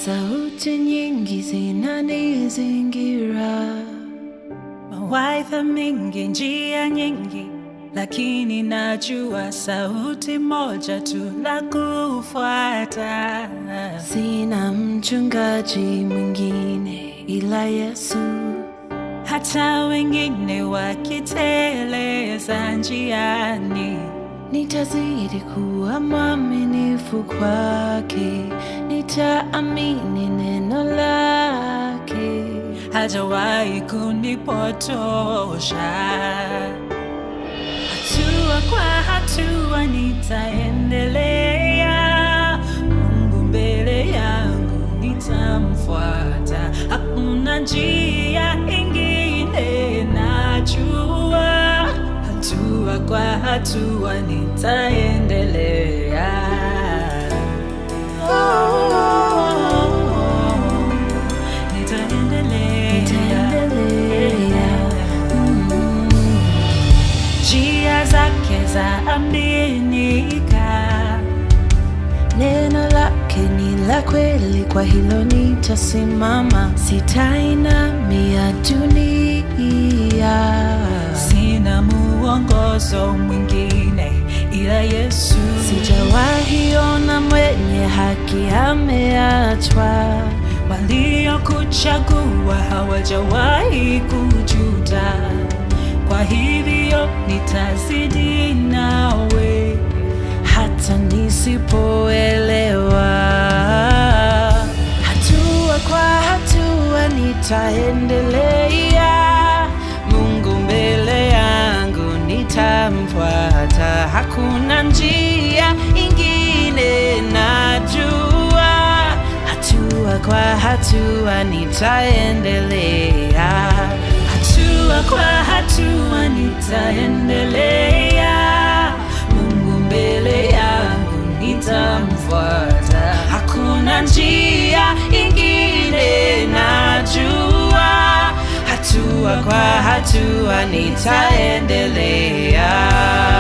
sauti nyingi zinanizingira, mawaidha mengi, njia nyingi, lakini najua sauti moja tu la kufuata. Sina mchungaji mwingine ila Yesu. Hata wengine wakiteleza njiani, nitazidi kuwa mwaminifu kwake, nitaamini neno lake. Hajawahi kunipotosha. Hatua kwa hatua nitaendelea, Mungu mbele yangu nitamfuata. Hakuna njia ingine najua, hatua kwa hatua nitaendelea. Njia zake zaaminika, neno lake ni la kweli, kwa hilo nitasimama, sitainamia dunia. Sina muongozo mwingine ila Yesu. Sijawahi ona mwenye haki ameachwa, waliokuchagua hawajawahi kujuta. Kwa hivyo nitazidi nawe hata nisipoelewa. Hatua kwa hatua nitaendelea, Mungu mbele yangu nitamfuata. Hakuna njia ingine najua, hatua kwa hatua nitaendelea. Hatua kwa hatua nitaendelea, Mungu mbele yangu nitamfuata. Hakuna njia ingine najua, hatua kwa hatua nitaendelea.